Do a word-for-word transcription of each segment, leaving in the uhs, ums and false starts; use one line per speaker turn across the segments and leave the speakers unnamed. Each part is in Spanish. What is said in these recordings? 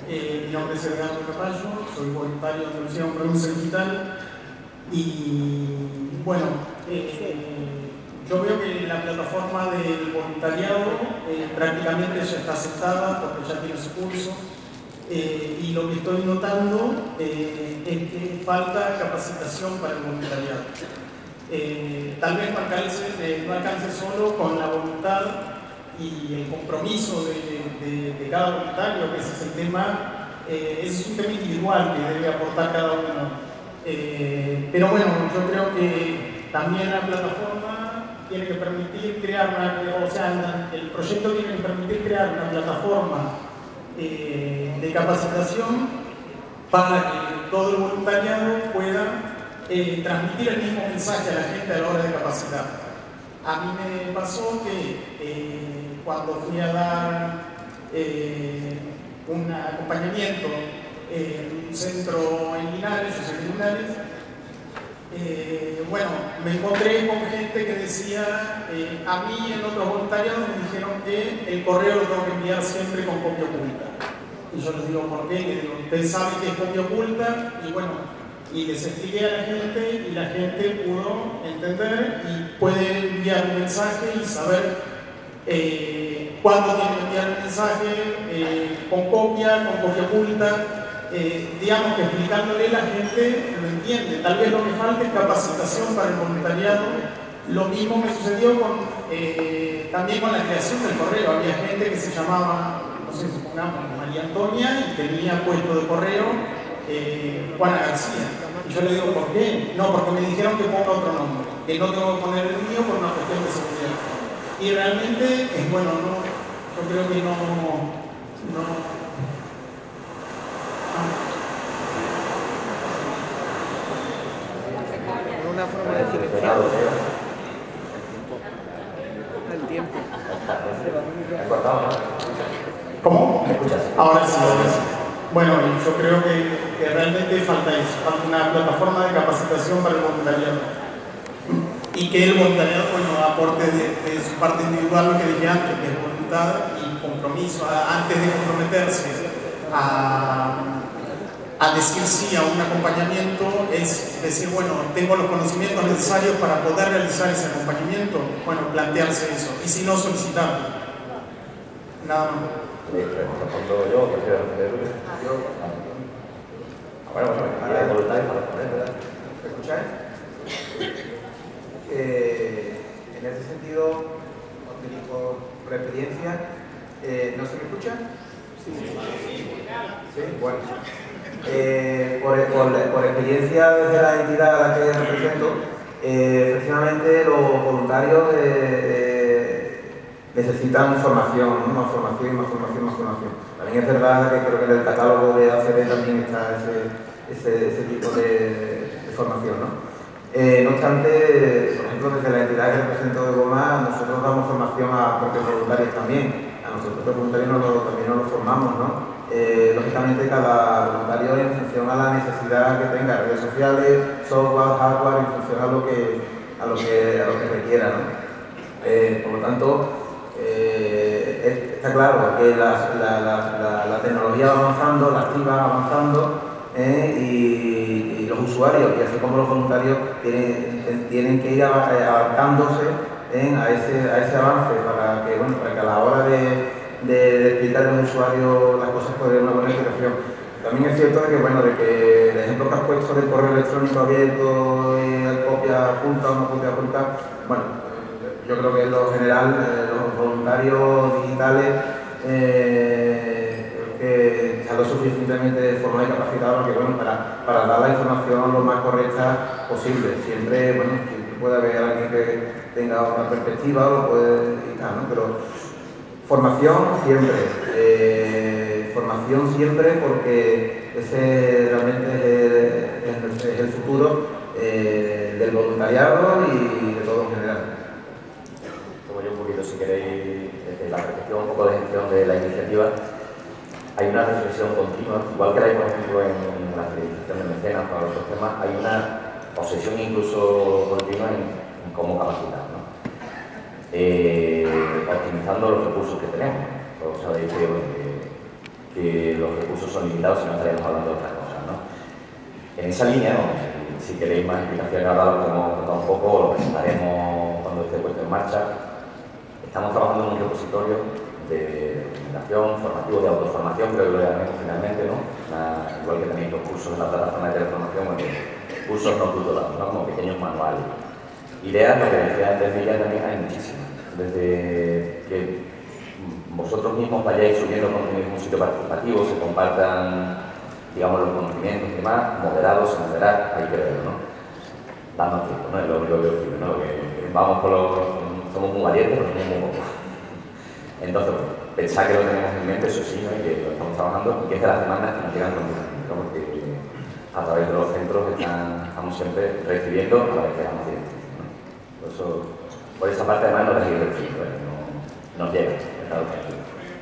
Eh, mi nombre es Edgardo Capallo, soy voluntario de Andalucía con Provincia Digital y bueno, eh, yo veo que la plataforma del voluntariado eh, prácticamente ya está aceptada porque ya tiene su curso eh, y lo que estoy notando eh, es que falta capacitación para el voluntariado. Eh, tal vez no alcance, eh, no alcance solo con la voluntad y el compromiso de, de, de cada voluntario, que ese es el tema, eh, ese es un tema individual que debe aportar cada uno. Eh, pero bueno, yo creo que también la plataforma tiene que permitir crear una, o sea, el proyecto tiene que permitir crear una plataforma eh, de capacitación para que todo el voluntariado pueda eh, transmitir el mismo mensaje a la gente a la hora de capacitar. A mí me pasó que eh, cuando fui a dar eh, un acompañamiento en un centro en Linares, yo soy de Linares, eh, bueno, me encontré con gente que decía, eh, a mí en otros voluntariados me dijeron que el correo lo tengo que enviar siempre con copia oculta. Y yo les digo, ¿por qué? Que digo, ustedes saben que es copia oculta, y bueno, y les expliqué a la gente y la gente pudo entender y puede enviar un mensaje y saber eh, cuándo tiene que enviar el mensaje, eh, con copia, con copia oculta, eh, digamos que explicándole la gente lo entiende. Tal vez lo que falta es capacitación para el voluntariado. Lo mismo me sucedió con, eh, también con la creación del correo. Había gente que se llamaba, no sé, supongamos María Antonia y tenía puesto de correo eh, Juana García. Y yo le digo, ¿por qué? No, porque me dijeron que ponga otro nombre, que no tengo que poner el mío por una cuestión de seguridad. Y realmente es bueno, no, yo creo que no, no,
no. Una forma de silenciar el tiempo.
¿Cómo? Ahora sí, ahora sí. Bueno, yo creo que, que realmente falta eso, falta una plataforma de capacitación para el voluntariado. Y que el voluntariado, bueno, aporte de, de su parte individual, lo que dije antes, que es voluntad y compromiso, a, antes de comprometerse a, a decir sí a un acompañamiento, es decir, bueno, tengo los conocimientos necesarios para poder realizar ese acompañamiento, bueno, plantearse eso, y si no, solicitarlo. Nada más.
Respondo yo, que quiero responder yo. Bueno, bueno, para voluntario para responder, ¿verdad?
¿Me escucháis? Eh, en ese sentido, os dirijo por experiencia. Eh, ¿No se me escucha? Sí. Sí, bueno. Eh, por, por, por experiencia desde la entidad a la que represento, eh, efectivamente los voluntarios eh, eh, necesitan formación, ¿no? Más formación, más formación, más formación. También es verdad que creo que en el catálogo de A C B también está ese, ese, ese tipo de, de formación, ¿no? Eh, no obstante, por ejemplo, desde la entidad que represento de Goma, nosotros damos formación a propios voluntarios también. A nuestros propios voluntarios nos lo, también nos lo formamos, ¿no? Eh, lógicamente, cada voluntario en función a la necesidad que tenga, redes sociales, software, hardware, en función a lo que, a lo que, a lo que requiera, ¿no? Eh, por lo tanto, eh, está claro que la, la, la, la, la tecnología va avanzando, la activa va avanzando, eh, y, y los usuarios, y así como los voluntarios, tienen, tienen que ir adaptándose eh, a, ese, a ese avance para que, bueno, para que a la hora de, de, de explicar a un usuario las cosas pueda una buena explicación. También es cierto de que, bueno, de que el ejemplo que has puesto del correo electrónico abierto, eh, copia oculta o no copia oculta, bueno, yo creo que en lo general eh, los voluntarios digitales eh, creo que están lo suficientemente formados y capacitados para, que, bueno, para, para dar la información lo más correcta posible. Siempre, bueno, siempre puede haber alguien que tenga otra perspectiva o puede y tal, ¿no? Pero formación siempre, eh, formación siempre porque ese realmente es el, es el futuro eh, del voluntariado y de todo en general.
Un poquito, si queréis, desde la perspectiva un poco de gestión de la iniciativa, hay una reflexión continua, igual que la hay, por ejemplo, en la fidelización de mecenas para otros temas, hay una obsesión incluso continua en, en cómo capacitar, ¿no? Eh, optimizando los recursos que tenemos. Todos sabéis que, que que los recursos son limitados y no estaríamos hablando de otras cosas, ¿no? En esa línea, ¿no? Si queréis más explicaciones ahora lo podemos contar un poco, lo presentaremos cuando esté puesto en marcha. Estamos trabajando en un repositorio de documentación, formativo, de autoformación, creo que lo llamaremos finalmente, ¿no? Una, igual que tenéis los cursos en la plataforma de teleformación, bueno, cursos no tutelados, ¿no? Como pequeños manuales. Ideas, lo que decía antes Miriam, también hay muchísimas. Desde que vosotros mismos vayáis subiendo contenido en un sitio participativo, se compartan, digamos, los conocimientos y demás, moderados, sin moderar, hay que verlo, ¿no? Dando tiempo, ¿no? Es lo único que os digo, ¿no? Que vamos por los... somos muy valientes, pero somos muy pocos. Entonces, bueno, pensad que lo tenemos en mente, eso sí, ¿no? Y que lo estamos trabajando, y que es de las demandas que nos llegan continuamente, ¿no? Porque a través de los centros están, estamos siempre recibiendo a la vez que damos directo, ¿no? Por eso, por esa parte además no recibe el filtro, ¿eh? No, nos llega, está tranquilo.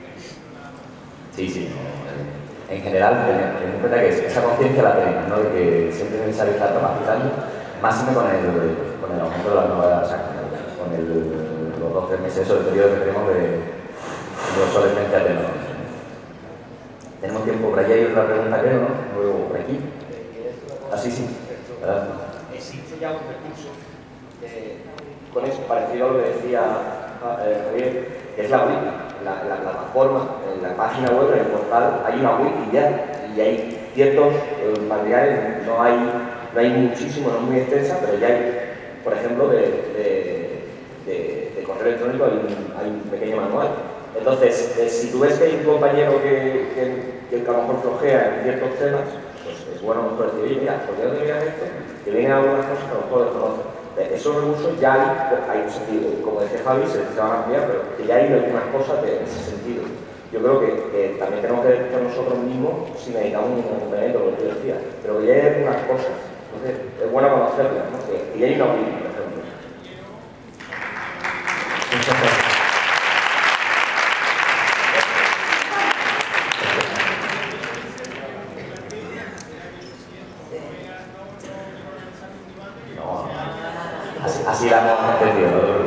Sí, sí, no, eh, en general, tenemos en cuenta que esa conciencia la tenemos, ¿no? De que siempre es necesario estar capacitando, máximo con el, con el aumento de las nuevas acciones, con el, los doce meses, eso, el periodo que tenemos de, de obsolescencia tecnológica. Tenemos tiempo por allá y otra pregunta, creo, ¿no? Luego por aquí. Ah, sí, sí. ¿Verdad?
Existe ya un recurso eh, con eso, parecido a lo que decía eh, Javier, que es la wiki, la, la plataforma, en la página web, en el portal, hay una wiki ya, y hay ciertos eh, materiales, no hay, no hay muchísimo, no es muy extensa, pero ya hay, por ejemplo, de, de, de, de correo electrónico hay un, hay un pequeño manual. Entonces, eh, si tú ves que hay un compañero que, que, que a lo mejor flojea en ciertos temas, pues es bueno a lo mejor decir, oye, mira, ¿por qué no te miras esto? Que vienen algunas cosas que a lo mejor desconocen. Esos recursos ya hay, hay un sentido, como decía Javi, se, se van a ampliar, pero que ya hay algunas cosas de, en ese sentido. Yo creo que, que también tenemos que ver nosotros mismos si necesitamos un acompañamiento, lo que yo decía, pero que ya hay algunas cosas. Entonces, es bueno conocerlas, ¿no? Que, que ya hay una opinión, por ejemplo. Muchas gracias.
Así la hemos entendido, ¿no?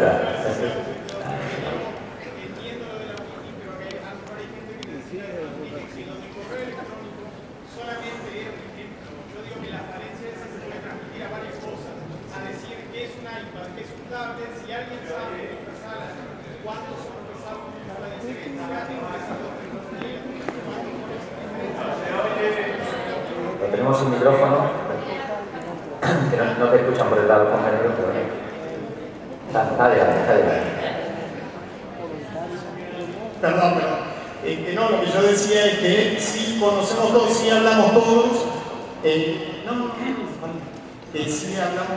Lo tenemos un micrófono que no, no te escuchan por el lado compañero, pero bueno. Está adelante, está adelante.
Perdón, perdón. Eh, que no, lo que yo decía es que si conocemos todos, si hablamos todos, eh, no, no, que si hablamos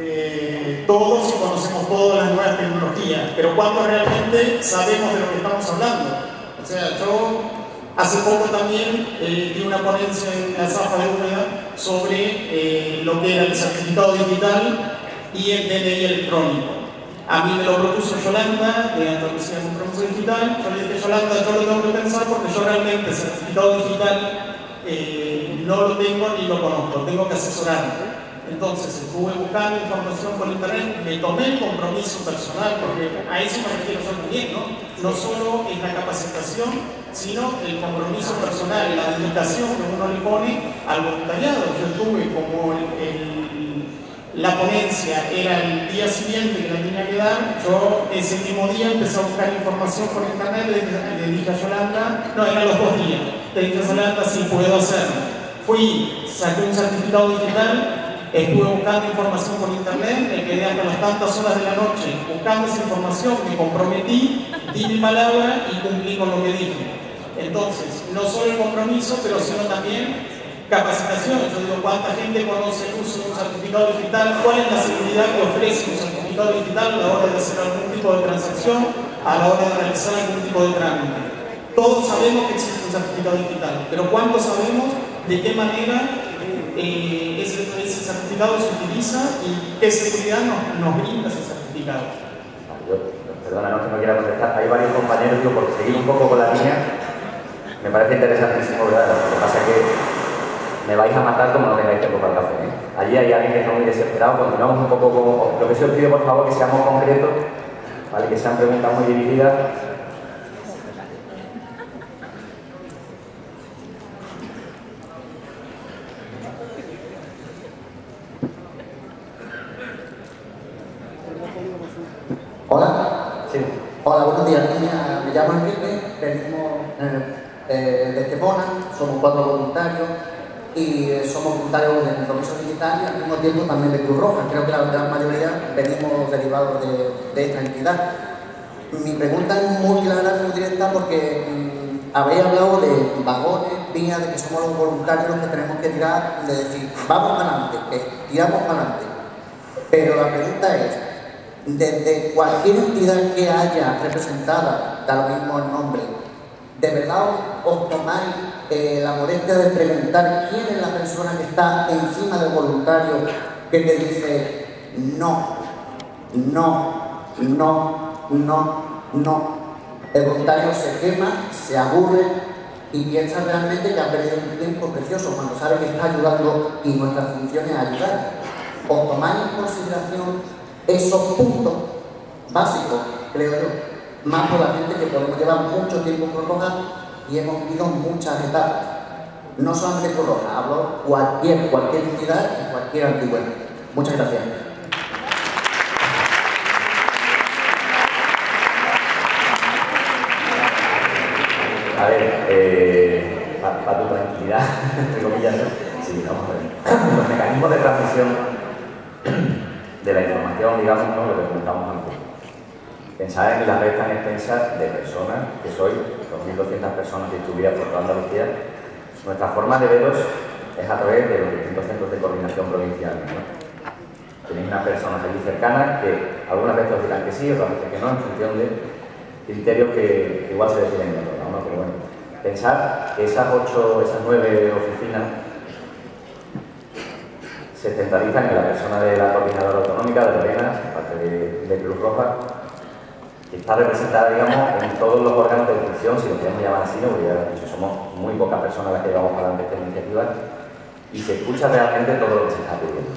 eh, todos y conocemos todas las nuevas tecnologías, pero cuando realmente sabemos de lo que estamos hablando. O sea, yo hace poco también eh, di una ponencia en la Zafa de Úbeda sobre eh, lo que era el certificado digital y el D N I electrónico. A mí me lo propuso Yolanda, de Andalucía Compromiso Digital. Yo le dije, Yolanda, yo lo tengo que pensar porque yo realmente el certificado digital eh, no lo tengo ni lo conozco, tengo que asesorarme. Entonces estuve buscando información por internet, me tomé el compromiso personal, porque a eso me refiero yo también, ¿no? No solo es la capacitación, sino el compromiso personal, la dedicación que uno le pone al voluntariado. Yo estuve como el, el la ponencia era el día siguiente que la tenía que dar, yo ese mismo día empecé a buscar información por internet, le, le dije a Yolanda, no, eran los dos días, le dije a Yolanda si puedo hacerlo. Fui, saqué un certificado digital, estuve buscando información por internet, me quedé hasta las tantas horas de la noche buscando esa información, me comprometí, di mi palabra y cumplí con lo que dije. Entonces, no solo el compromiso, pero sino también capacitación. Yo digo, ¿cuánta gente conoce el uso de un certificado digital? ¿Cuál es la seguridad que ofrece un certificado digital a la hora de hacer algún tipo de transacción, a la hora de realizar algún tipo de trámite? Todos sabemos que existe un certificado digital, pero ¿cuánto sabemos de qué manera eh, ese, ese certificado se utiliza y qué seguridad nos, nos brinda ese certificado?
Yo, perdona, no, que no quiera contestar. Hay varios compañeros, digo, por seguir un poco con la línea, me parece interesantísimo, ¿verdad? Lo que pasa es que me vais a matar como no tengáis tiempo para el café, ¿eh? Allí hay alguien que está muy desesperado, continuamos un poco como... Lo que sí os pido, por favor, que seamos concretos, ¿vale? Que sean preguntas muy dirigidas.
Hola, buenos días. Me, me llamo Enrique, venimos eh, eh, de Estepona, somos cuatro voluntarios y eh, somos voluntarios de Compromiso Digital y al mismo tiempo también de Cruz Roja. Creo que la gran mayoría venimos derivados de, de esta entidad. Mi pregunta es muy clara, muy directa, porque mmm, habéis hablado de vagones, vías, de que somos los voluntarios los que tenemos que tirar, de decir, vamos para adelante, que tiramos para adelante. Pero la pregunta es, desde cualquier entidad que haya representada, da lo mismo el nombre, ¿de verdad os tomáis eh, la molestia de preguntar quién es la persona que está encima del voluntario que te dice no, no, no, no, no? El voluntario se quema, se aburre y piensa realmente que ha perdido un tiempo precioso cuando sabe que está ayudando y nuestra función es ayudar. ¿Os tomáis en consideración esos puntos básicos, creo yo, más por la gente que podemos llevar mucho tiempo en Cruz Roja y hemos vivido muchas etapas? No solamente Cruz Roja, hablo cualquier, cualquier entidad y cualquier antigüedad. Muchas gracias.
A ver, eh, para pa tu tranquilidad, entre comillas, ¿no? Sí, vamos a ver. Los mecanismos de transmisión de la información, digamos, ¿no? Lo que comentamos antes. Pensad en que la red tan extensa de personas, que sois dos mil doscientas personas distribuidas por toda Andalucía, nuestra forma de veros es a través de los distintos centros de coordinación provinciales, ¿no? Tenéis unas personas allí cercanas que algunas veces os dirán que sí, otras veces que no, en función de criterios que, que igual se deciden en otro lado, ¿no? Pero bueno, pensad que esas ocho, esas nueve oficinas se centralizan en la persona de la coordinadora autonómica de Lorena, parte de, de Cruz Roja, que está representada, digamos, en todos los órganos de decisión, si lo queremos llamar así, ¿no? Porque ya he dicho, somos muy pocas personas las que llevamos para adelante esta iniciativa y se escucha realmente todo lo que se está pidiendo.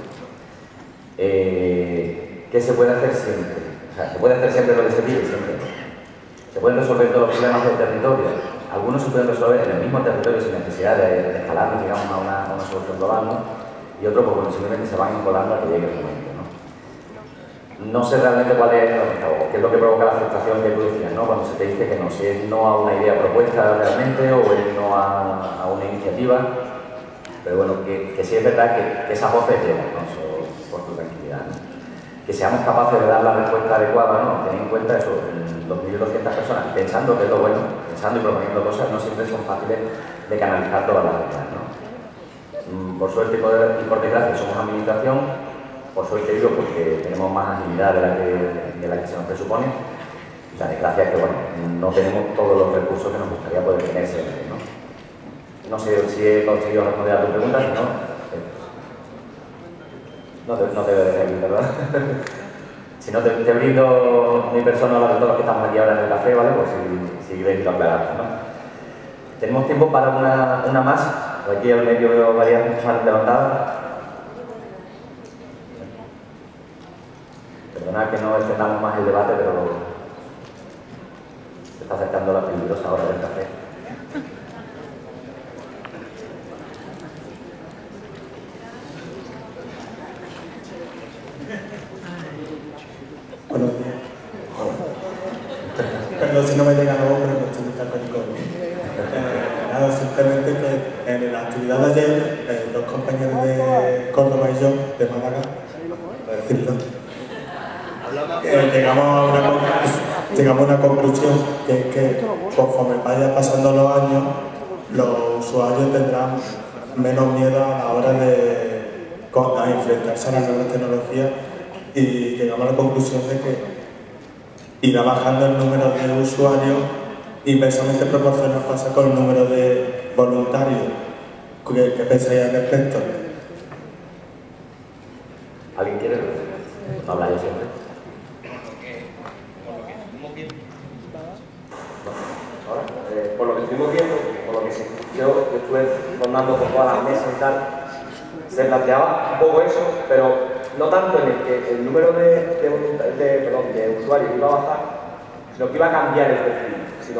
Eh, ¿Qué se puede hacer siempre? O sea, se puede hacer siempre lo que se pide, siempre. Se pueden resolver todos los problemas del territorio. Algunos se pueden resolver en el mismo territorio sin necesidad de, de escalarnos, digamos, a una, a una solución global, ¿no? Y otros, pues, bueno, simplemente se van encolando a que llegue el momento, ¿no? No sé realmente cuál es, o qué es lo que provoca la frustración que tú decías, ¿no? Cuando se te dice que no, si es no a una idea propuesta realmente o es no a, a una iniciativa, pero bueno, que, que sí es verdad que, que esas voces llegan, ¿no? Eso, por tu tranquilidad, ¿no? Que seamos capaces de dar la respuesta adecuada, ¿no? Tener en cuenta eso, dos mil doscientas personas pensando que es lo bueno, pensando y proponiendo cosas, no siempre son fáciles de canalizar todas las ideas, ¿no? Por suerte y por, y por desgracia somos administración, por suerte digo porque tenemos más agilidad de la que, de la que se nos presupone, y la desgracia es que bueno, no tenemos todos los recursos que nos gustaría poder tener siempre, ¿no? No sé si he conseguido responder a tu pregunta, si no, no te, no te voy a dejar aquí, ¿verdad? Si no, te, te brindo mi persona a todos los que estamos aquí ahora en el café, ¿vale? Pues si, si queréis lo aclaramos, ¿no? Tenemos tiempo para una, una más. Aquí al medio veo varias manos levantadas. Perdonad que no extendamos más el debate, pero se está acercando la peligrosa hora del café.
Buenos días. Perdón si no me llega la voz, pero me estoy cacónico. Eh, nada, simplemente que en la actividad de ayer, eh, dos compañeros de Córdoba y yo, de Málaga, para decirlo, eh, llegamos, a una, llegamos a una conclusión, que es que conforme vayan pasando los años, los usuarios tendrán menos miedo a la hora de a enfrentarse a las nuevas tecnologías, y llegamos a la conclusión de que irá bajando el número de usuarios inversamente proporcional pasa con el número de voluntarios. ¿Qué, qué pensáis al respecto?
¿Alguien quiere? No habla yo siempre.
Ahora, eh, por lo que estuvimos viendo, por lo que se, yo estuve formando por todas las mesas y tal, se planteaba un poco eso, pero no tanto en el que el número de, de, de, perdón, de usuarios iba a bajar, sino que iba a cambiar el perfil, sino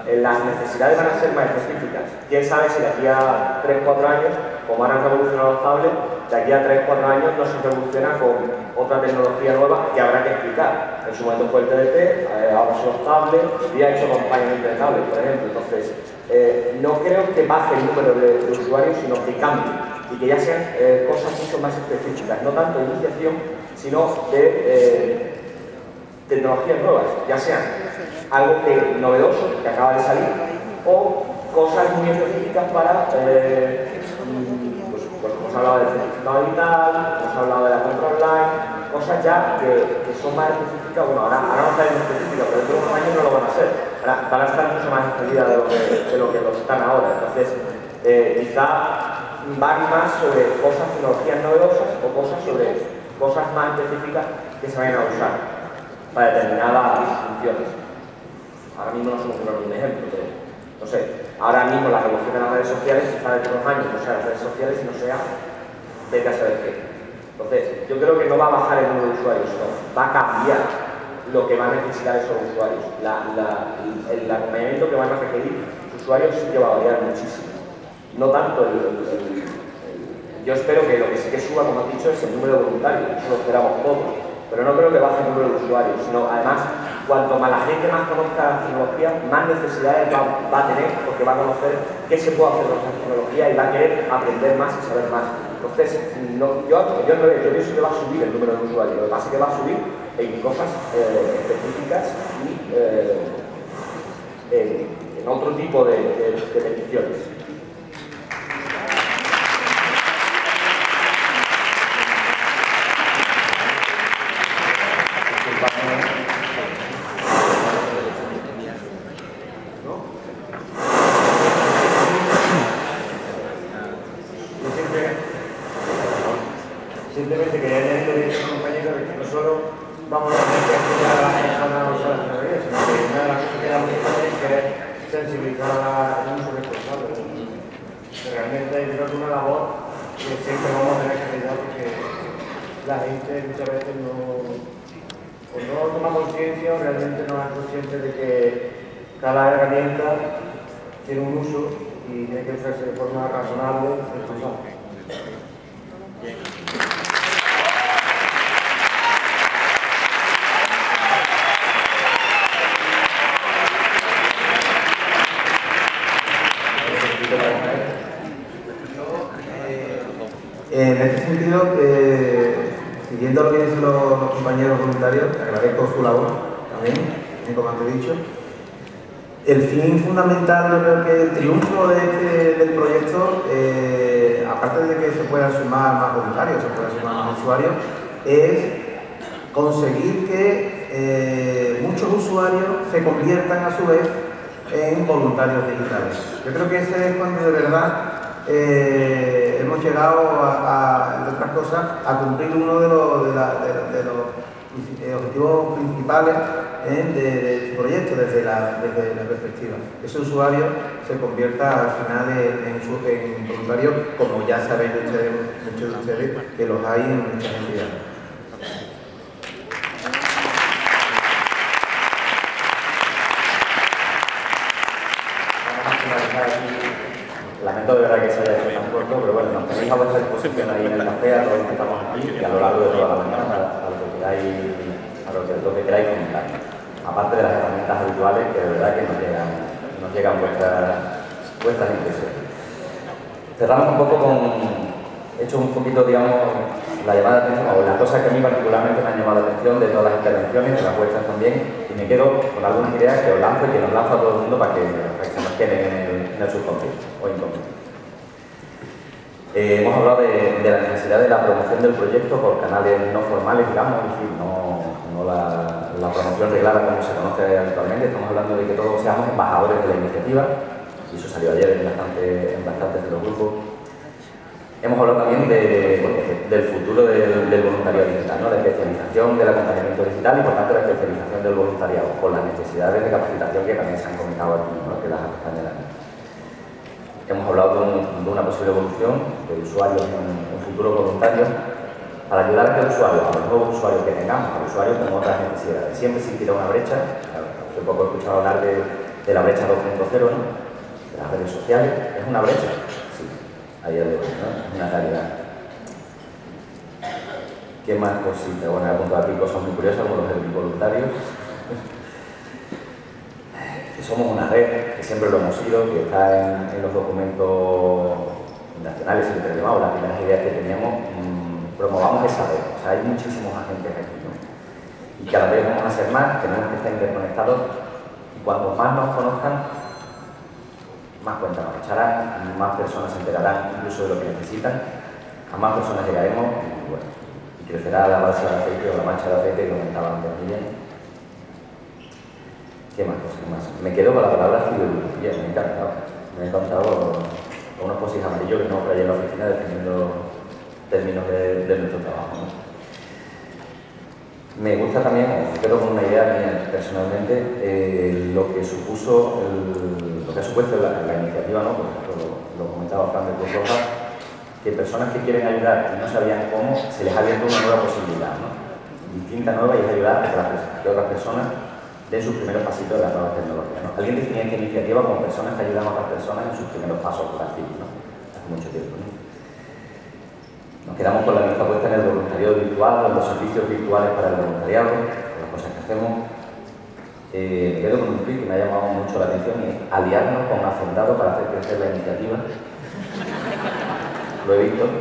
eh, las necesidades van a ser más específicas. ¿Quién sabe si de aquí a tres cuatro años, como ahora han revolucionado los tablets, de aquí a tres cuatro años no se revoluciona con otra tecnología nueva que habrá que explicar? En su momento fue el T D T, eh, ahora son los tablets, y ha hecho acompañamiento de tablets, por ejemplo. Entonces, eh, no creo que baje el número de, de usuarios, sino que cambie, y que ya sean eh, cosas mucho más específicas, no tanto de iniciación, sino de eh, tecnologías nuevas, ya sean algo que, novedoso, que acaba de salir, o cosas muy específicas para, eh, pues, pues hemos hablado del certificado digital, hemos hablado de la compra online, cosas ya que, que son más específicas. Bueno, ahora, ahora no están en específicas, pero dentro de unos años no lo van a ser, ahora van a estar mucho más extendidas de lo que, de lo, que lo están ahora. Entonces, eh, quizá van más sobre cosas, tecnologías novedosas, o cosas sobre cosas más específicas que se vayan a usar para determinadas funciones. Ahora mismo no se me ocurre ningún ejemplo, pero no sé, ahora mismo la revolución de las redes sociales está dentro de unos años, no sea las redes sociales, sino sea vete a saber qué. Entonces, yo creo que no va a bajar el número de usuarios, no, va a cambiar lo que van a necesitar esos usuarios. La, la, el, el acompañamiento que van a requerir los usuarios sí que va a variar muchísimo. No tanto el, el, el, el yo espero que lo que sí que suba, como has dicho, es el número de voluntarios, eso lo esperamos todos, pero no creo que baje el número de usuarios, sino además, cuanto más la gente más conozca la tecnología, más necesidades va, va a tener, porque va a conocer qué se puede hacer con esa tecnología y va a querer aprender más y saber más. Entonces, no, yo, yo, no, yo pienso que va a subir el número de usuarios, lo que pasa es que va a subir en cosas eh, específicas y eh, en, en otro tipo de, de, de peticiones.
Simplemente quería añadir a mis compañeros que no solo vamos a tener que estudiar a las personas a usar la tecnología, sino que una de las cosas que vamos a hacer es que sensibilizar al uso responsable. Realmente yo creo que es una labor que siempre vamos a tener que realizar porque la gente muchas veces no, o no toma conciencia o realmente no es consciente de que cada herramienta tiene un uso y tiene que usarse de forma razonable y responsable.
En este sentido, eh, siguiendo lo que dicen los, los compañeros voluntarios, agradezco su labor también, como antes he dicho. El fin fundamental, yo creo que el triunfo de este, del proyecto, eh, aparte de que se puedan sumar más voluntarios, se puedan sumar más usuarios, es conseguir que eh, muchos usuarios se conviertan a su vez en voluntarios digitales. Yo creo que ese es cuando de verdad eh, hemos llegado a, a, entre otras cosas, a cumplir uno de los, de la, de, de los objetivos principales eh, de, de este proyecto desde la, desde la perspectiva. Ese usuario se convierta al final en, en, su, en voluntario, como ya saben ustedes, muchos de ustedes, que los hay en muchas entidades.
Lamento de verdad que se haya hecho tan corto, pero bueno, nos tenéis a vuestra disposición ahí en el café, a todos los que estamos aquí y a lo largo de toda la mañana a, a lo que queráis, a lo que, lo que queráis comentar. Aparte de las herramientas habituales que de verdad que nos llegan, nos llegan vuestras, vuestras impresiones. Cerramos un poco con, he hecho un poquito, digamos, la llamada de atención, o las cosas que a mí particularmente me han llamado la atención de todas las intervenciones, de las vuestras también, y me quedo con algunas ideas que os lanzo y que nos lanzo a todo el mundo para que, para que se nos queden en el, en el subconsciente o inconsciente. Eh, hemos hablado de, de la necesidad de la promoción del proyecto por canales no formales, digamos, es decir, no, no la, la promoción reglada como se conoce actualmente. Estamos hablando de que todos seamos embajadores de la iniciativa, y eso salió ayer en, bastante, en bastantes de los grupos. Hemos hablado también de, bueno, del futuro del, del voluntariado digital, ¿no? La especialización del acompañamiento digital y por tanto la especialización del voluntariado, con las necesidades de capacitación que también se han comentado aquí, ¿no? Que las acompañarán. Hemos hablado de, un, de una posible evolución de usuarios en, en futuros voluntarios para ayudar a que el usuario, a los nuevos usuarios que tengamos, a los usuarios con otras necesidades. Siempre existirá una brecha. Hace poco he escuchado hablar de, de la brecha dos punto cero, ¿no? De las redes sociales. ¿Es una brecha? Sí, a día de hoy, ¿no? Es una realidad. ¿Qué más cositas? Bueno, he apuntado aquí cosas muy curiosas como los voluntarios. Que somos una red, que siempre lo hemos sido, que está en, en los documentos nacionales y internacionales, las primeras ideas que teníamos, mmm, promovamos esa red. O sea, hay muchísimos agentes aquí, ¿no? Y cada vez vamos a ser más, tenemos que estar interconectados, y cuanto más nos conozcan, más cuenta nos echarán, más personas se enterarán incluso de lo que necesitan, a más personas llegaremos, y bueno, y crecerá la balsa de aceite o la mancha de aceite que comentaba antes Miguel. ¿Qué más? ¿Qué más? Me quedo con la palabra filosofía, me ha encantado. Me ha encantado con unos posis amarillos que tenemos por ahí en la oficina definiendo términos de, de nuestro trabajo, ¿no? Me gusta también, me quedo con una idea mía personalmente, eh, lo que supuso, el, lo que ha supuesto la, la iniciativa, ¿no? Por ejemplo, lo, lo comentaba Fran de Cruz Roja, que personas que quieren ayudar y no sabían cómo, se les ha abierto una nueva posibilidad, ¿no? Distinta, nueva, y es ayudar a que, las, que otras personas den sus primeros pasitos de las nuevas tecnologías, ¿no? Alguien definía esta iniciativa como personas que ayudan a otras personas en sus primeros pasos activos, ¿no? Hace mucho tiempo, ¿no? Nos quedamos con la vista puesta en el voluntariado virtual, en los servicios virtuales para el voluntariado, en las cosas que hacemos. Eh, me quedo con un tweet que me ha llamado mucho la atención, y es aliarnos con Hacendado para hacer crecer la iniciativa. Lo he visto.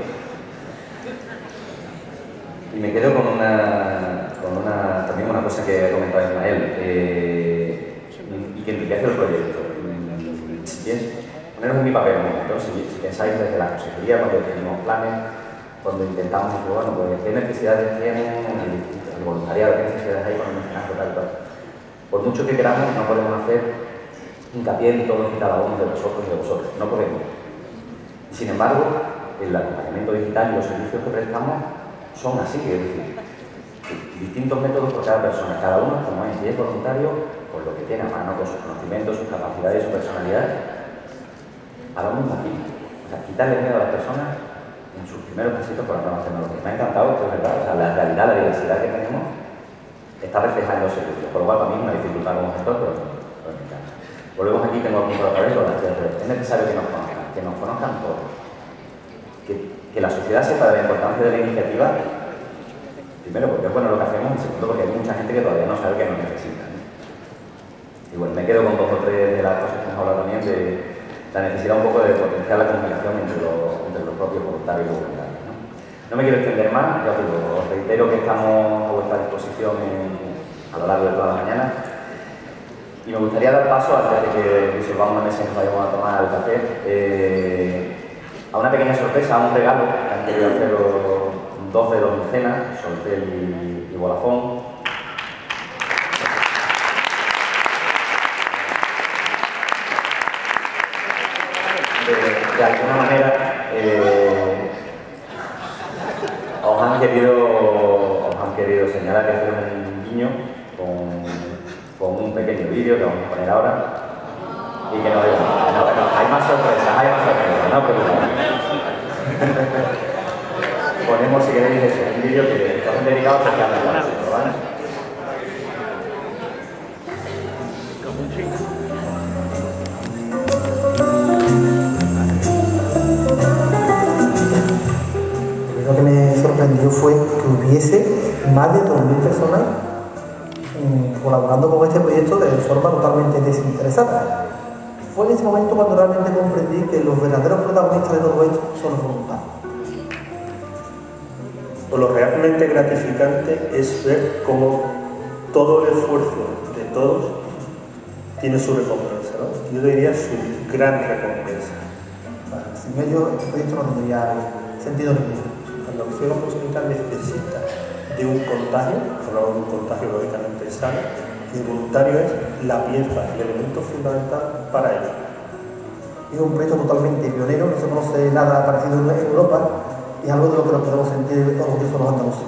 Y me quedo con una, con una, también una cosa que ha comentado Ismael, eh, y que enriquece el proyecto. Si pienso, poneros en mi papel un momento, si, si pensáis desde la consejería, cuando definimos planes, cuando intentamos, pues, bueno, pues, qué necesidades tienen el, el voluntariado, qué necesidades hay con el mecenazgo, tal, tal. Por mucho que queramos, no podemos hacer hincapié en todos y cada uno de vosotros y de vosotros, no podemos. Sin embargo, el acompañamiento digital y los servicios que prestamos son así, es decir, distintos métodos por cada persona, cada uno, como es, y es voluntario, por lo que tiene a mano, con sus conocimientos, sus capacidades, su personalidad, para un motivo. O sea, quitarle miedo a las personas en sus primeros pasitos por las nuevas tecnologías. Me ha encantado, que es verdad, o sea, la realidad, la diversidad que tenemos está reflejada en los servicios, por lo cual para mí es una dificultad como gestor, pero, pero me encanta. Volvemos aquí, tengo apuntado otra vez lo de las tres redes. Es necesario que nos conozcan, que nos conozcan todos. Que, que la sociedad sepa de la importancia de la iniciativa, primero porque es bueno lo que hacemos, y segundo porque hay mucha gente que todavía no sabe que nos necesita, ¿no? Y bueno, me quedo con dos o tres de las cosas que hemos hablado también, de la necesidad un poco de potenciar la comunicación entre los, entre los propios voluntarios y voluntarios, ¿no? No me quiero extender más, ya os digo, os reitero que estamos a vuestra disposición en, a lo largo de toda la mañana. Y me gustaría dar paso, antes de que disolvamos la mesa y nos vayamos a tomar el café, eh, a una pequeña sorpresa, a un regalo que han querido hacer los dos de los mecenas, Soltel y, y Vodafone. De, de alguna manera eh, os han querido os han querido señalar que hacer un guiño con, con un pequeño vídeo que vamos a poner ahora. Y que no digo, no, bueno, hay más sorpresas, hay más sorpresas, no preocupéis. Ponemos, si queréis, eso, un vídeo que está dedicado especialmente a nosotros, ¿vale?
Lo que me sorprendió fue que hubiese más de dos mil personas mmm, colaborando con este proyecto de forma totalmente desinteresada. Fue en ese momento cuando realmente comprendí que los verdaderos protagonistas de todo esto son los voluntarios.
Pues lo realmente gratificante es ver cómo todo el esfuerzo de todos tiene su recompensa, ¿no? Yo diría su gran recompensa.
Bueno, sin ello, este proyecto no tendría sentido ninguno.
La Organización Profesional necesita de un contagio, hablamos de un contagio lógicamente sano, y el voluntario es la pieza, el elemento fundamental para ello.
Es un proyecto totalmente pionero, no se conoce nada parecido en Europa y es algo de lo que nos podemos sentir orgullosos los andaluces.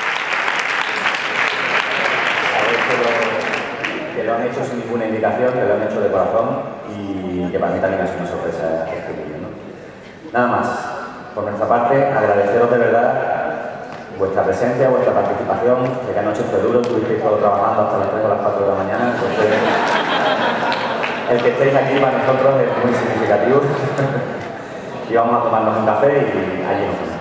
Que lo han hecho sin ninguna indicación, que lo también es una sorpresa este vídeo, ¿no? Nada más, por nuestra parte, agradeceros de verdad vuestra presencia, vuestra participación. Sé que anoche fue duro, estuvisteis todos trabajando hasta las tres o las cuatro de la mañana, entonces el que estéis aquí para nosotros es muy significativo. Y vamos a tomarnos un café y allí nos vemos.